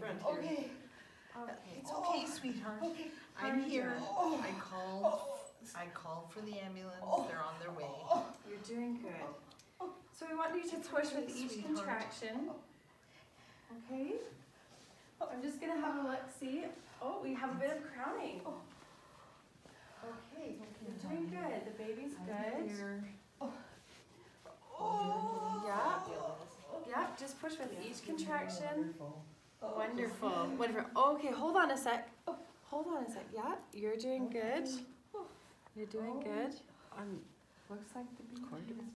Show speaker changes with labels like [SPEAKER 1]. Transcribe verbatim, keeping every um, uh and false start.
[SPEAKER 1] front here.
[SPEAKER 2] Okay.
[SPEAKER 1] Okay. It's okay, sweetheart.
[SPEAKER 2] Okay.
[SPEAKER 1] I'm here.
[SPEAKER 2] Oh.
[SPEAKER 1] I called. I called for the ambulance. They're on their way.
[SPEAKER 3] You're doing good. So we want you to push with each contraction. Okay. I'm just gonna have a look. See. Oh, we have a bit of crowning. Okay. You're doing good. The baby's good.
[SPEAKER 1] Here.
[SPEAKER 3] Yeah. Yeah. Just push with each contraction. Wonderful. Wonderful. Okay. Hold on a sec. Hold on a sec. Yeah. You're doing good. You're doing good. Um. Looks like the baby.